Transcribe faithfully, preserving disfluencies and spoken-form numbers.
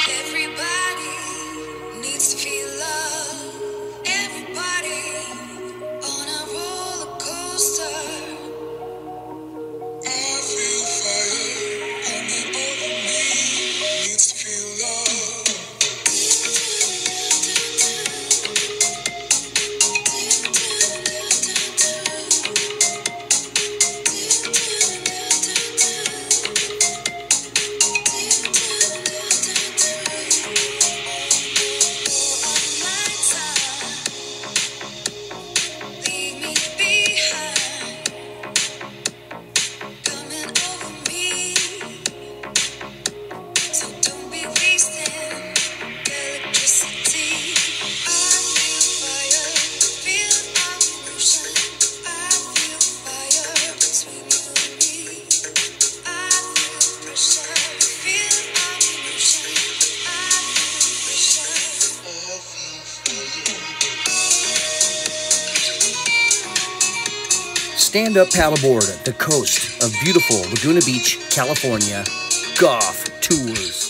Everybody needs to feel love. Everybody on a roller coaster. I feel fire coming over me. Needs to feel love. Leave me behind, coming over me. So don't be wasting electricity. I feel fire, feel our emotion. I feel fire between you and me. I feel pressure, feel our emotion. I feel pressure. I feel fire. Stand-up paddleboard at the coast of beautiful Laguna Beach, California. Goff Tours.